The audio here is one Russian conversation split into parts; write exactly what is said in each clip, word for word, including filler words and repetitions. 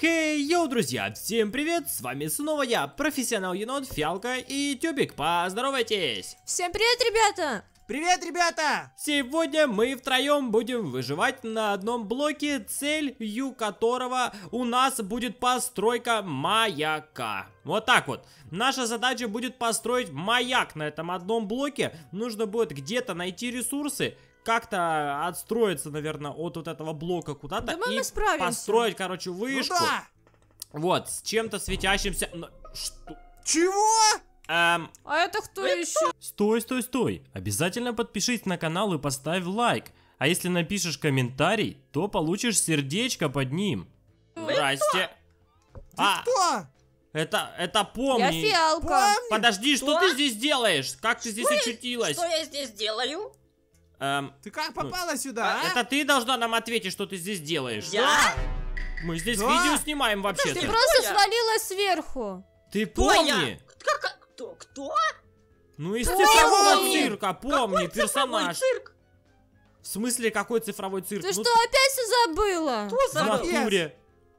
Хей, йоу, друзья, всем привет, с вами снова я, профессионал енот, Фиалка и Тюбик, поздоровайтесь! Всем привет, ребята! Привет, ребята! Сегодня мы втроем будем выживать на одном блоке, целью которого у нас будет постройка маяка. Вот так вот. Наша задача будет построить маяк на этом одном блоке. Нужно будет где-то найти ресурсы, как-то отстроиться, наверное, от вот этого блока куда-то Думаю, и мы справимся. построить, короче, вышку. Ну да. Вот, с чем-то светящимся. Но что? Чего? Эм... А это кто еще? Стой, стой, стой. Обязательно подпишись на канал и поставь лайк. А если напишешь комментарий, то получишь сердечко под ним. Здрасте. А, Кто? это, это помни. Я Фиалка. Помни. Подожди, что Что? ты здесь делаешь? Как ты здесь очутилась? Что я здесь делаю? Эм, Ты как попала сюда, а? это ты должна нам ответить, что ты здесь делаешь. Я? Мы здесь Да. видео снимаем Ты вообще-то. просто я? свалилась сверху. Ты Кто помни. я? Как, кто? Кто? Ну из Помни. цифрового цирка, помни, Какой цифровой персонаж. цирк? В смысле, какой цифровой цирк? Ты Ну, что, опять все забыла? Кто В забыл? натуре.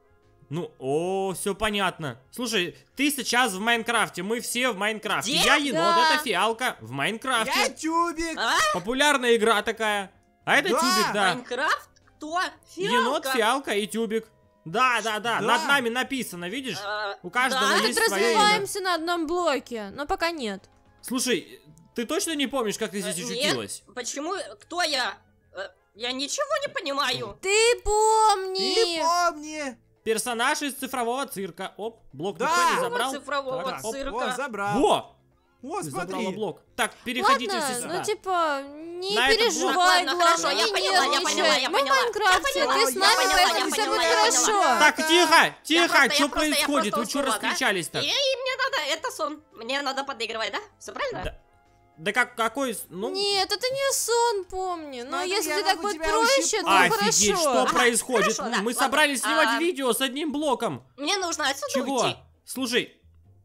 Ну, о, все понятно. Слушай, ты сейчас в Майнкрафте, мы все в Майнкрафте. Где? Я енот, Да. это Фиалка в Майнкрафте. Я Тюбик. А? Популярная игра такая. А это Да. Тюбик, да. Майнкрафт? Кто? Енот, Фиалка? Фиалка и Тюбик. Да, да, да, Да. над нами написано, видишь? А, У каждого да. Мы есть тут свое имя. развиваемся на одном блоке, но пока нет. Слушай, ты точно не помнишь, как ты здесь Э, очутилась? Нет, почему? Кто я? Э, Я ничего не понимаю. Ты Ты помни! помни. Персонаж из цифрового цирка. Оп, блок Да. никто не забрал. Цифрового Так, оп. цирка. О, забрал. Во! О, Ты забрала смотри. блок. Так, переходите Ладно, все сюда. ну типа, не На этот блок. переживай, Ладно, главное, хорошо, я не поняла, я нервничай. поняла, я Мы в поняла. Майнкрафте, Я ты поняла, с я нами, поняла, поэтому я все поняла, будет я хорошо. поняла. Так, тихо, тихо, просто- я что просто- я происходит? просто Вы что уснула, да? раскричались так? И мне надо, это сон. Мне надо подыгрывать, да? Все правильно? Да. Да как, какой, с- ну... Нет, это не сон, помни. Но Смотри, если я ты так могу будет тебя проще, ущипнуть. то Офигеть, хорошо. что Ага, происходит? хорошо, да, Мы ладно. собрались снимать А, видео с одним блоком. Мне нужно отсюда Чего? уйти. Слушай,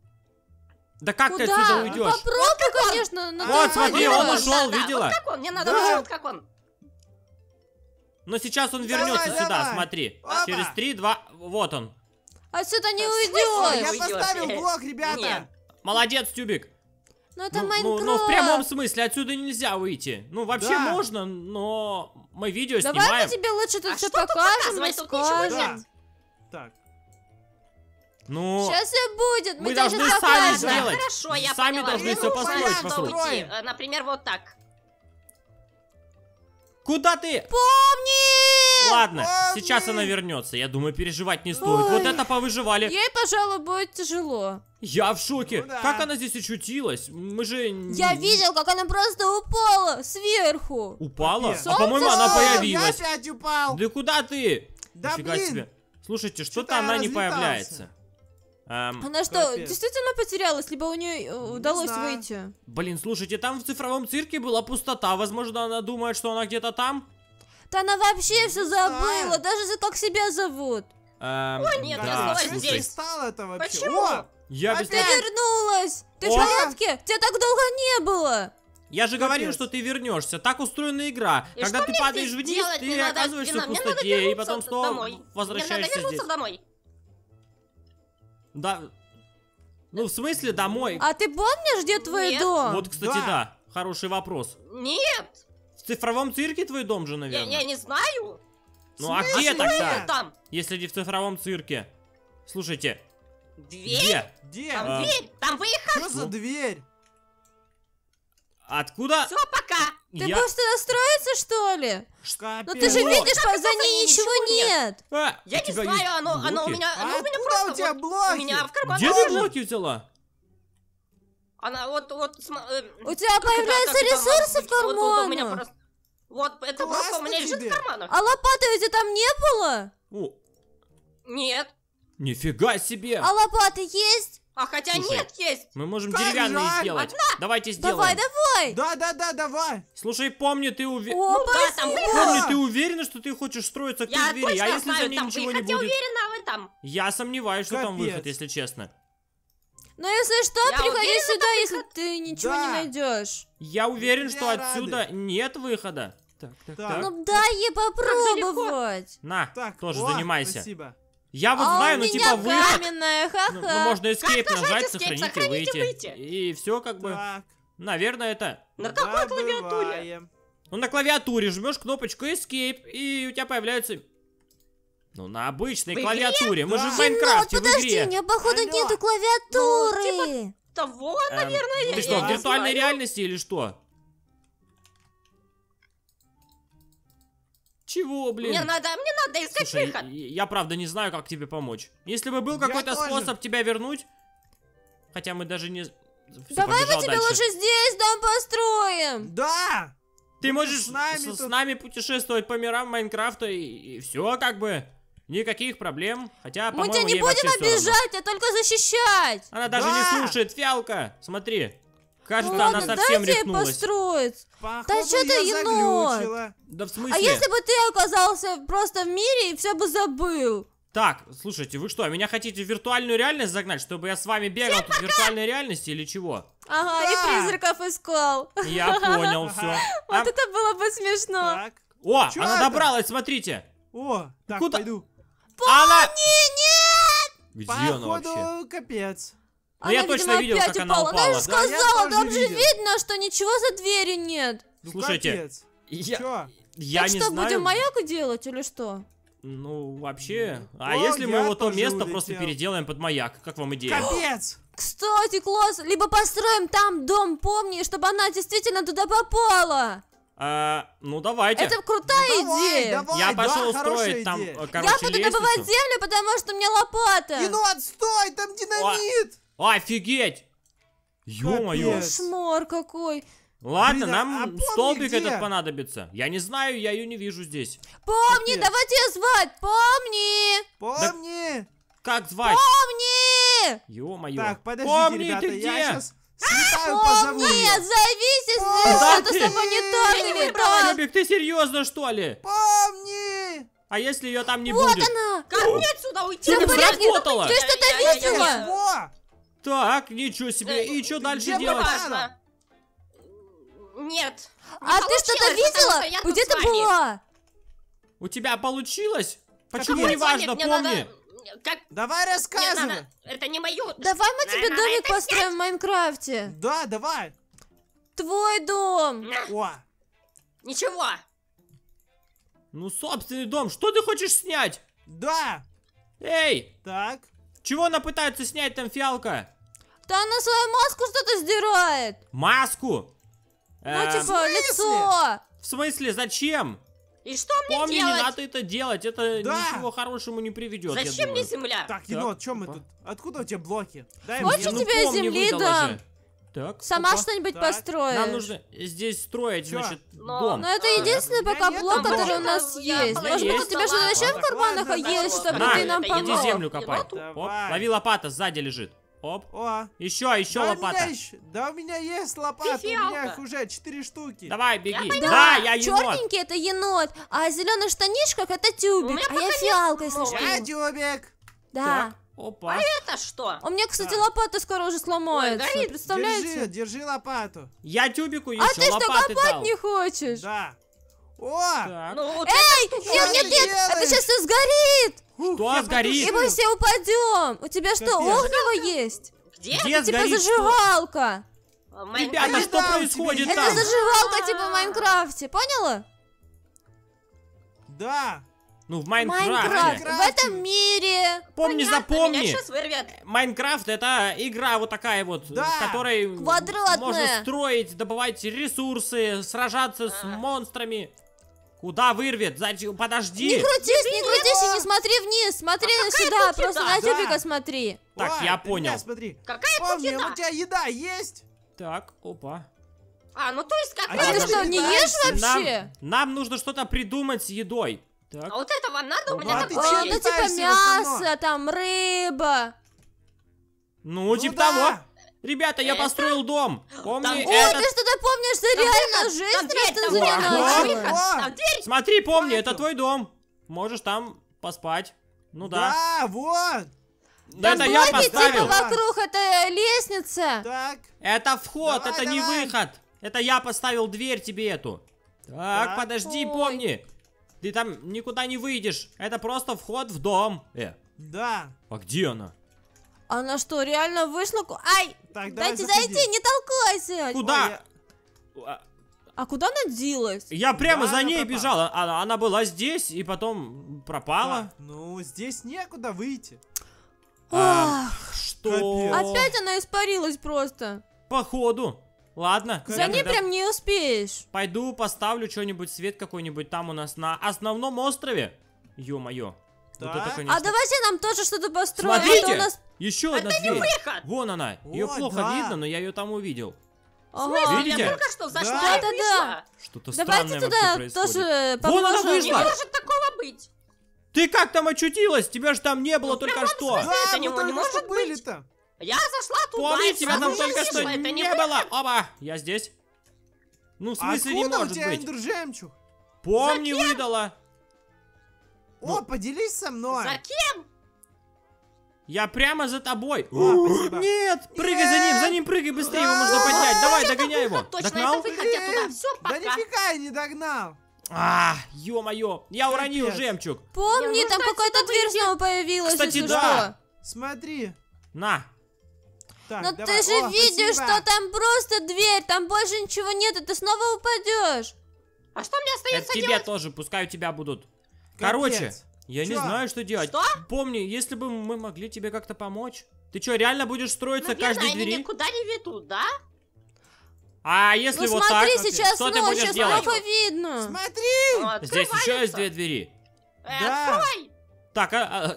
да как ты Куда? отсюда уйдешь? Попробуй, конечно, но Вот, ты смотри, поймёшь. он ушел, да, видела? Вот как он, мне надо Да. уйти, вот как он. Но сейчас он Давай, вернется сюда, давай. смотри. Опа. Через три, два, вот он. Отсюда не В смысле? уйдешь. Я уйдёшь. поставил блок, ребята. Нет. Молодец, Тюбик. Ну это Ну, ну, Майнкрафт. ну, в прямом смысле, отсюда нельзя выйти. Ну, вообще Да. можно, но мы видео Давай снимаем. мы тебе лучше тут А все что тут покажем, показывать? Тут ничего расскажем. нет. Да. Так. Ну, Сейчас все будет, мы, Мы тебе должны сейчас сами покажем. сделать. Хорошо, я Сами поняла. должны Мне всё нужно построить отсюда вокруг. уйти. Э, Например, вот так. куда ты? Помни! Ладно, Помни. сейчас она вернется. Я думаю, переживать не стоит. Ой. Вот это повыживали. Ей, пожалуй, будет тяжело. Я в шоке. Ну да. Как она здесь очутилась? Мы же... Я видел, как она просто упала сверху. Упала? Капец. А по-моему, Солнце она светит. появилась. Я опять упал. Да куда ты? Да Нифига блин. себе. Слушайте, что-то Что-то я она не разлетался. появляется. Эм, Она что, Капец. действительно потерялась, либо у нее э, удалось знаю. выйти? блин, слушайте, там в цифровом цирке была пустота. Возможно, она думает, что она где-то там. Да она вообще все знаю. забыла, даже за как себя зовут. Эм, нет, да, я снова слушай, здесь. стало это вообще? Почему? О, Я, без- Ты Опять? вернулась! Ты в О. порядке? Тебя так долго не было! я же говорил, Капец. что ты вернешься. Так устроена игра. И Когда что ты мне падаешь здесь вниз, делать? ты Мне надо- оказываешься мне в надо- мне надо пустоте, и вернуться потом снова домой. Мне надо возвращаешься вернуться здесь. домой. Да. Ну, в смысле, домой. А ты помнишь, где твой Нет. дом? Вот, кстати, да. Да. Хороший вопрос. Нет, В цифровом цирке твой дом же, я, наверное? я не знаю. Ну, а В где смысле? тогда? Там Если не в цифровом цирке? Слушайте, дверь. где? Где? Там А. дверь. Там выехать. Что за дверь? Откуда? Все, пока. Ты Я... будешь туда строиться, что ли? Капец. Ну ты же О, видишь, как по- это за ней ничего ничего нет? нет. А, Я у не тебя знаю, есть оно, оно у блоки? меня, А оно у меня откуда просто у тебя вот- блоки? у меня в кармане. Где ты лежит. блоки взяла? Она вот, вот, сма- э, У тебя как это- появляются как это ресурсы в может быть? Вот тут у меня карманах. просто- Вот, это Классно просто у меня лежит тебе. в карманах. А лопаты у тебя там не было? О, Нет. нифига себе! А лопаты есть? А хотя Слушай, нет, есть. Мы можем как деревянные жаль. сделать. Давайте сделаем. Давай, давай. Да, да, да, давай. Слушай, помни, ты уверен... О, Ну да, там спасибо. Помни, ты уверена, что ты хочешь строиться к той Я двери, точно а если за знаю, ней там ничего выход, не я будет? уверена в этом. Я сомневаюсь, что там Капец. выход, если честно. Но если что, Я приходи уверена, сюда, там если ты ничего не Да. найдешь. Я уверен, Меня что отсюда рады. нет выхода. Так, так, Так. так. Ну дай ей далеко. попробовать. На, Так, тоже о, занимайся. Спасибо. Я вот А знаю, у ну меня типа выход. каменная, ха-ха. Ну, ну, можно escape Нажать нажать, escape, сохранить и сохранить и выйти. выйти. И все как бы. Так, Наверное, это. На какой клавиатуре? добываем. Ну, на клавиатуре жмешь кнопочку escape, и у тебя появляется. Ну, на обычной В игре? клавиатуре. Мы же в Да. Енот, Майнкрафте, в подожди, у игре. меня походу Алло. нету клавиатуры. Ну, типа- Того, Эм, наверное, Ты я что, в не виртуальной знаю. реальности или что? Чего, блин? Мне надо, мне надо искать Слушай, выход. я, я правда не знаю, как тебе помочь. Если бы был Я какой-то тоже. способ тебя вернуть, хотя мы даже не... Всё, Давай мы побежал тебе дальше. лучше здесь дом построим. Да! Ты можешь с с, нами с тут. нами путешествовать по мирам Майнкрафта и, все как бы. Никаких проблем. Хотя, Мы по-моему, тебя не ей вообще будем всё равно. обижать, а только защищать. Она даже Да. не слушает, фиалка. Смотри. Кажется, Ладно, она совсем дайте ей рехнулась. построить. Походу, чё ты, я енот? заглючила. Да в смысле? А если бы ты оказался просто в мире и все бы забыл? Так, слушайте, вы что, меня хотите в виртуальную реальность загнать, чтобы я с вами бегал тут в виртуальной реальности или чего? Ага, Да. и призраков искал. Я понял, все. Вот это было бы смешно. Так. О, Чё она это? добралась, смотрите. О, так, Куда? пойду. Она... нет! Где она вообще? Походу, капец. Ну, я точно видел, опять как она упала. упала. Она же Да, я сказала, тоже там же видел. видно, что ничего за дверью нет. Ну, Слушайте, капец. Я, Чё? я так не что, знаю. будем маяк делать или что? Ну, вообще. А О, если мы я вот то тоже место улетел. просто переделаем под маяк? Как вам идея? Капец! Кстати, класс, либо построим там дом, помни, чтобы она действительно туда попала. А, ну, давайте. Это крутая Ну, давай, идея. давай, Я да, пошел хорошая строить там, идея. э, короче, Я буду лестницу. добывать землю, потому что у меня лопата. Енот, стой, там динамит! Офигеть! Ё-моё! Капец. Кошмар какой. Ладно, Блин, а нам помни, столбик где? этот понадобится. Я не знаю, я ее не вижу здесь. Помни, Капец. давайте ее звать. Помни. Помни! Как звать? Помни. Ё-моё. Так, подождите, Помни, ребята, ты где? я сейчас слетаю, позову Помни, её. зовись, если Да что-то ты- с тобой не так Я не или выбрала, так. Любик, ты серьезно, что ли? Помни! А если ее там не Вот будет? она. Как мне отсюда уйти? Всё в Ты порядке? сработала. Ты что-то Я- я- я- видела? я- Чего? Так, ничего себе. И что ты дальше где делать? была? Важно. Нет. не А ты что-то получилось, потому что я видела? тут Где с ты вами. была? У тебя получилось? Почему Капец. не важно, Мне помни? надо- Как? Давай Мне рассказывай. надо... Это не мою. Давай мы Надо- тебе надо домик это построим в Майнкрафте. Да, давай. Твой дом. снять. На, О, Ничего. Ну, собственный дом, что ты хочешь снять? да. Эй, Так. чего она пытается снять там, фиалка? Да она свою маску что-то сдирает. Маску? Ну, Эм, типа, лицо. В смысле, зачем? И что мне Помни, не делать? надо это делать, это Да. ничего хорошему не приведет, я Зачем мне думаю. земля? Так, енот, что мы тут? Откуда у тебя блоки? Дай Хочешь, мне. Ну, тебе помни, земли выдала дам? же. Так, Сама опа. что-нибудь Так. построишь. Нам нужно здесь строить, Чё? значит, Но- дом. Но это А, единственный у меня пока нет блок, там который у блока. нас Я есть. половину Может быть, у тебя что-то стола. еще в карманах Ладно, есть, ладно. чтобы На, ты нам это иди помог? землю копай. Еноту. Оп, Давай. лови лопата, сзади лежит. Оп. О, Еще, еще да, У лопата. меня еще, да у меня есть лопата, у меня фиалка. их уже четыре штуки. Давай, беги. Я Да, Да, я енот. черненький это енот, а в зеленых штанишках это У тюбик, меня а я пока фиалка, если много. Я что. Дюбик. Да. Так, опа. Это что? У меня, кстати, Да. лопата скоро уже сломается, горит. представляете? Держи, держи лопату. Я тюбику еще А ты что, лопаты копать дал. не хочешь? Да. О, Так. Ну, вот Эй, Что нет, ты нет, нет, это делаешь? сейчас все сгорит, ух, Что я сгорит? и потушил. мы все упадем. У тебя что, Капец. огнево есть? где? Где Это типа сгорит что? зажигалка. Майнкрафт. Ребята, Я что дам тебе, происходит я Это там? зажигалка типа в Майнкрафте, поняла? Да. Ну, в Майнкрафт. Майнкрафте. В этом мире. Помни, Понятно, запомни. Меня сейчас вырвет. Майнкрафт это игра вот такая вот, Да. в которой Квадратная. можно строить, добывать ресурсы, сражаться с А. монстрами. Куда вырвет? Зачем? Подожди. Не крутись, не крутись и не смотри вниз, смотри на какая сюда, тут просто еда? на Да. тюбика смотри. Так, О, я ты понял. меня смотри. Какая тут Помни, еда? у тебя еда есть? Так, опа. А, ну то есть А А какая ты ты что, не ешь питаешься? вообще? Нам, нам нужно что-то придумать с едой. Так. А вот этого надо? У Ну, меня а там ты О, чё, ну не есть. типа питаешься в основном? мясо, там рыба. Ну, Ну типа да. того. Ребята, я Это- построил дом. Помни, Там- Ой, этот... ты что-то помнишь, что Там реально выход, жизнь там дверь, просто там зря выход, начала. выход. О! Там дверь. Смотри, помни, Хватит. это твой дом. Можешь там поспать. Ну да. Да, вот. Да, Там это я блоки типа поставил. вокруг, это лестница. Так. Это вход, Давай, это не давай. выход. Это я поставил дверь тебе эту. Так, Так. подожди, Ой. помни. Ты там никуда не выйдешь. Это просто вход в дом. Э, Да. А где она? Она что, реально вышла? ку- Ай! Так, давай Дайте заходи. зайти, не толкайся! Куда? А, А куда она делась? Я прямо Да, за она ней пропала. бежал. Она, она была здесь и потом пропала. Так, ну, здесь некуда выйти. А, Ах, что? Капец. опять она испарилась просто. Походу. Ладно. За я ней тогда прям не успеешь. Пойду поставлю что-нибудь, свет какой-нибудь там у нас на основном острове. Ё-моё. Вот это, Так. конечно. А давайте нам тоже что-то построим. а то Смотрите! у нас... Еще одна дверь. Выход! Вон она. Ее О, плохо да. видно, но я ее там увидел. Ага. Видите? Я только что зашла Да. и Да-да-да. вышла. Что-то Давайте странное вообще туда происходит. тоже Вон она поможем. Не вышла. может такого быть. Ты как там очутилась? Тебя же там не было Ну, только прям что. Это Да, не- мы не только может что быть. были-то. Я зашла туда Помни, и тебя там сразу только что вышла. Это не не было. Оба, я здесь. Ну, в А смысле не откуда у может тебя быть? эндер-жемчуг? Помни, выдала. Ну. О, поделись со мной. За кем? Я прямо за тобой. О, спасибо. Нет, прыгай за ним, за ним прыгай быстрее, его А, можно поднять. Давай, догоняй его. Точно, Догнал? это выход, я туда. Блин, Все, Да пока. нифига я не догнал. А, ё-моё, я уронил Капец. жемчуг. Помни, Мне там нужно какая-то отсюда дверь выйти. снова появилась, Кстати, если да. Смотри. На. Так, Но давай. ты же О, видишь, спасибо. что там просто дверь, там больше ничего нет, и ты снова упадешь. А что мне Это остается тебе делать? тоже, пускай у тебя будут. Капец. Короче, я не Чё? знаю, что делать. Что? Помни, если бы мы могли тебе как-то помочь. Ты что, реально будешь строиться к Наверное, каждой они двери? никуда не ведут, да? А если Ну вот смотри, так? сейчас Что ты ночь, будешь сейчас делать? плохо видно. Смотри. Ну, Здесь еще есть открывается. две двери. Э, Да. Открой! Так, а... а-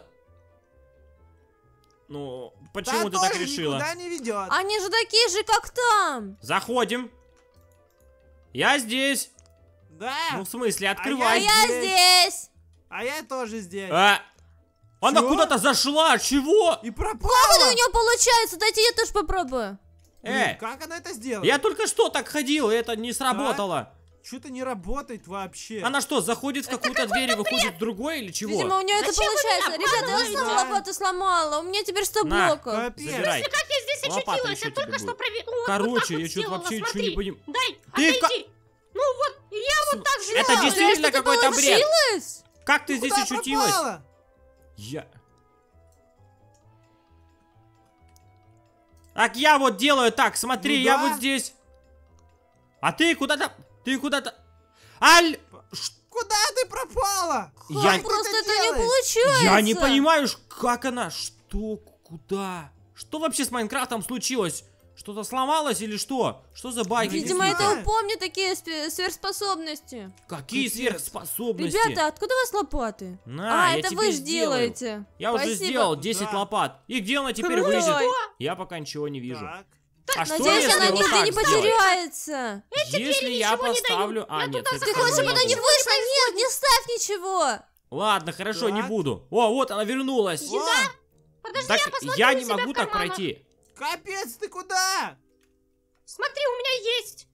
Ну, почему Да ты так тоже решила? никуда не ведет. Они же такие же, как там. Заходим. Я здесь. Да. Ну, в смысле, А открывай. я здесь. здесь. А я тоже здесь. А, Она Чё? куда-то зашла, чего? И пропала. Как это у нее получается? Дайте я тоже попробую. Блин, Э, как она это сделала? я только что так ходил, и это не сработало. Что-то не работает вообще. Она что, заходит в какую-то дверь и выходит в другой или чего? Видимо, у нее это Зачем вы получается. меня Ребята, я обманываете? снова лопату сломала. У меня теперь сто На. блоков. Капец. Забирай. Как я здесь Лопата очутилась? еще Я только тебе что будет. проверила. Короче, я что-то вообще ничего не понимаю. Дай, Ты отойди. Ну вот, я вот так же. Это Что, действительно что-то какой-то бред. получилось? Как ты здесь Куда очутилась? пропала? Я... Так я вот делаю так, смотри, Ну я да. вот здесь. А ты куда-то... Ты куда-то... Аль... Куда ты пропала? Я- Как ты Просто это не делаешь? получается. Я не понимаю, ш- как она... Что? Куда? Что вообще с Майнкрафтом случилось? Что-то сломалось или что? Что за баги? Видимо, Не это знаю. у Помни такие спе- сверхспособности. Какие Капец. сверхспособности? Ребята, откуда у вас лопаты? На, а, я это тебе вы ж сделаю. делаете. Я уже Спасибо. сделал десять Да. лопат. И где она теперь Крутой. вылезет? Я пока ничего не вижу. Так. А что Надеюсь, если она вот нигде так не сделать? потеряется. Если я ничего не поставлю... дают. А, Я нет, туда это Ты тоже хочешь, чтобы не она не могу. вышла? Нет, не ставь ничего. Ладно, хорошо, не Так. буду. О, вот она вернулась. О, Подожди, Так я посмотрю я у не себя могу в так карманах. пройти. капец, ты куда? Смотри, у меня есть.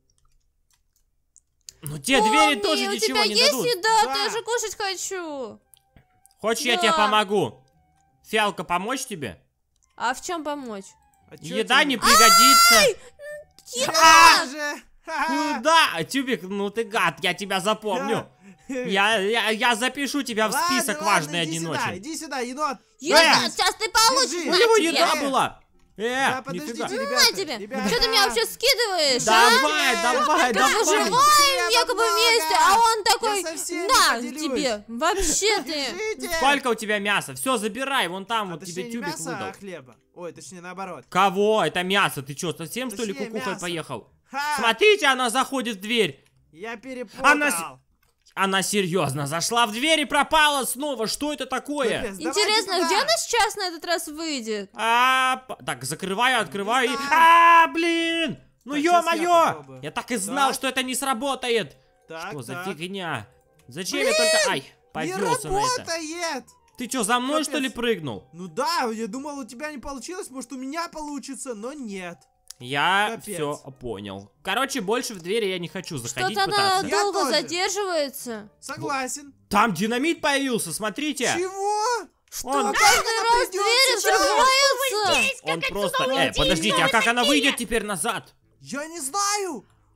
Ну те Помни, двери тоже у ничего тебя не есть дадут. еда? Да. Я же кушать хочу. Хочешь, я Да. тебе помогу? Фиалка, помочь тебе? А в чем помочь? А чё Еда тебе? не пригодится. Да же! Ха-ха. Куда? Тюбик, ну ты гад, я тебя запомню. Я, я, я запишу тебя в Ладно, список ладно, важный иди один сюда, очень. иди сюда, енот. Еда, Э! сейчас ты получишь. Держи. У На него тебе. еда Э. была. Э, Да, подождите, нифига. ребята. На тебе. ребята. Что ты меня вообще скидываешь, а? Давай, давай, Мы давай. выживаем Я якобы много. вместе, а он такой, Я со всеми на поделюсь. тебе, вообще ты. Держите. Сколько у тебя мяса? Все, забирай, вон там А вот точнее, тебе не тюбик мясо, выдал. а хлеба. Ой, точнее наоборот. Кого? Это мясо, ты что, совсем что ли Точнее, кукухой мясо. поехал? Ха! Смотрите, она заходит в дверь. Я перепутал. Она с- Она серьезно зашла в дверь и пропала снова. Что это такое? Капец, давайте Интересно, туда. где она сейчас на этот раз выйдет? А, п- так, закрываю, открываю и... знаю. А, блин! Ну Так, щас я ё-моё! попробую. Я так и знал, Так. что это не сработает. Так, Что за так. фигня? Зачем я только... Ай, Не повелся на это. работает! Ты что, за мной что Капец. ли прыгнул? Ну да, я думал, у тебя не получилось, может у меня получится, но нет. Я Капец. все понял. Короче, больше в двери я не хочу заходить Что-то она пытаться. Я долго тоже. задерживается. Согласен. Там динамит появился, смотрите. Чего? Он, Как Каждый она раз придёт двери сюда? взрываются. он как просто... отсюда Э, уйти? подождите, Что а вы как она такие? выйдет теперь назад? Я не знаю.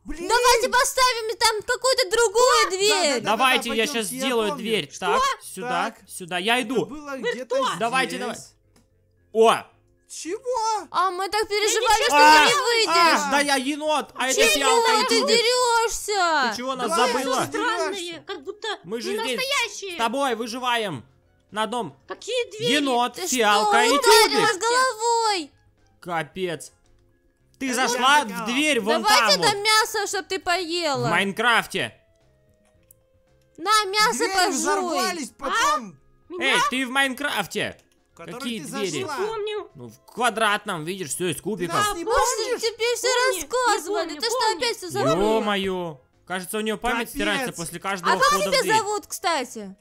Блин! Давайте поставим там какую-то другую дверь. да, Давайте, я пойдемте, сейчас я сделаю помню. дверь. Что? Так, сюда, Так. сюда. Я Это иду. было где-то здесь. Давайте, давай. О! Чего? А мы так переживали, что А, ты не выйдешь. а, да я енот, а это Чего фиалка ты идет. дерешься? Ты чего нас Давай, забыла? что Странные, как будто Мы же не здесь настоящие. с тобой выживаем. На одном Какие двери? енот, Ты фиалка и что, ударилась тюбик. головой? Капец. Ты Это зашла я в такая. дверь вон Давайте там вот, там мясо, чтоб ты в поела. Майнкрафте. На, мясо Двери пожуй. взорвались потом, Эй, ты в Майнкрафте. в которые Какие ты двери? зашла. Помню. Ну, в квадратном, видишь, все из кубиков. нас не Может, помнишь? тебе все Помню, рассказывали. не помню, Ты что, помню. опять все забыла? Ё-моё. Кажется, у нее память Капец. стирается после каждого А как входа в тебя дверь. зовут, кстати?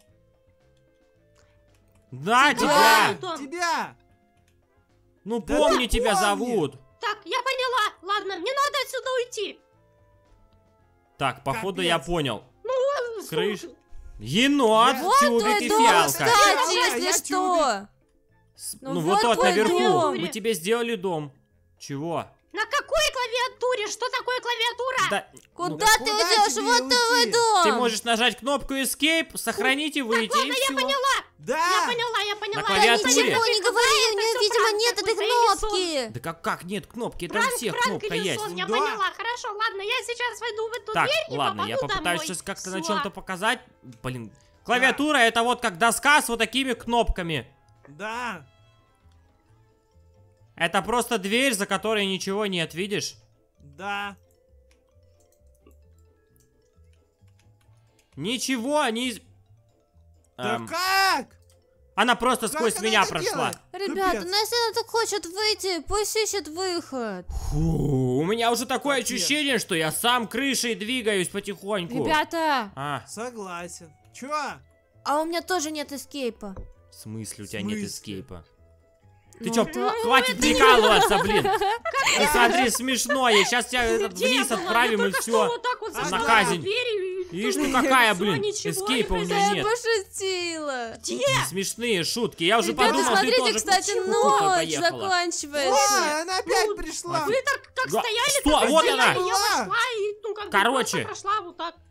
Да, Да, тебя. Антон. тебя. Ну, Да помню, да тебя помню. зовут. Так, я поняла. Ладно, мне надо отсюда уйти. Так, походу, я Капец. понял. Ну, Крыш. слушай, Енот, Я- Вот тюбик твой и дом, фиалка. кстати, Фиалка, если я что. С- Ну Ну, вот вот тот твой наверху. дом. Мы тебе сделали дом. Чего? на какой клавиатуре? Что такое клавиатура? Да, ну, Куда ты куда уйдешь? тебе Вот твой уйти? дом. ты можешь нажать кнопку Escape, сохранить и выйти, и Я все. поняла, Да. я поняла, я поняла. На Да клавиатуре. ничего не говори, у нее, Это всё видимо, пранк нет этой какой-то, кнопки. Да как, как нет кнопки? Это у Пранк, всех пранк кнопка или есть. сон, я Да. поняла. Хорошо, ладно, я сейчас войду в эту Так, дверь и ладно, я попаду попытаюсь домой. сейчас как-то Всё. на чем-то показать. Блин, клавиатура это вот как доска с вот такими кнопками. Да. Это просто дверь, за которой ничего нет, видишь? Да. Ничего не... из- Да Эм, как? она просто Как сквозь она меня это прошла. делает? Ребята, Капец. ну если она так хочет выйти, пусть ищет выход. Фу, у меня уже такое Капец. ощущение, что я сам крышей двигаюсь потихоньку. Ребята, А, Согласен. Чё? а у меня тоже нет эскейпа. в смысле у тебя В нет смысле? эскейпа? Ты Ну чё, да. хватит прикалываться, блин. Ты смотри, смешное. Сейчас тебя этот Где я вниз была? отправим Я и только что все. вот так вот на зашла казнь. в дверь и- Видишь, ну какая, Всё, блин, ничего не эскейпа у произошло. нее Я нет. пошутила. Где? Не смешные шутки. Я уже Ребята, подумал, ты смотрите, тоже кстати, кукуха ночь поехала. заканчивается. Ой, она опять пришла. Вы так как Да, стояли, что? так и Вот стояли, она. я Была. вошла и, ну, как бы Короче. просто прошла вот так.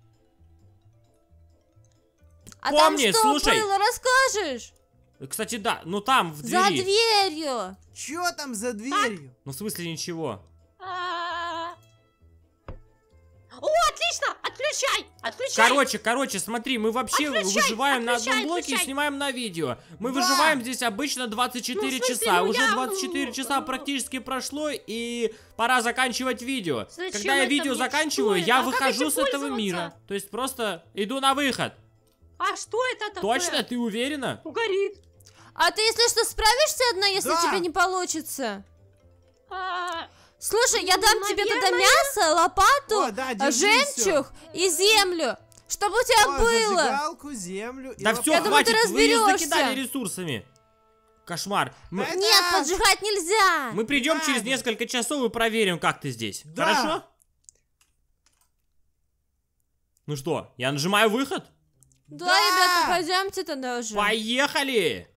А Помни, там что слушай. было, расскажешь? Кстати, да, ну там, в За двери. дверью. Чё там за дверью? Ну, в смысле, ничего. А. О, отлично! Отключай! Отключай! Короче, короче, смотри, мы вообще Отключай, выживаем на отключай, одном блоке и отключай. снимаем на видео. Мы Да. выживаем здесь обычно двадцать четыре Ну, в смысле, часа. ну, Уже я, двадцать четыре ну, часа ну. практически прошло, и пора заканчивать видео. Зачем Когда я это видео мне? заканчиваю, Что я это? А как выхожу этим с этого пользоваться? мира. То есть просто иду на выход. А что это такое? Точно? Ты уверена? Горит. А ты, если что, справишься одна, если Да. тебе не получится? А, Слушай, я Ну, дам тебе тогда наверное. мясо, лопату, О, да, а, держи жемчуг и землю, чтобы у тебя О, было. зажигалку, землю и Да лопату. все, Я думаю, ты хватит, вы их разберешься. закидали ресурсами. Кошмар. Мы, Это- Нет, поджигать нельзя. мы придем не через надо. несколько часов и проверим, как ты здесь. Да. Хорошо? Ну что, я нажимаю выход? Да, Да. ребята, пойдемте тогда уже. Поехали!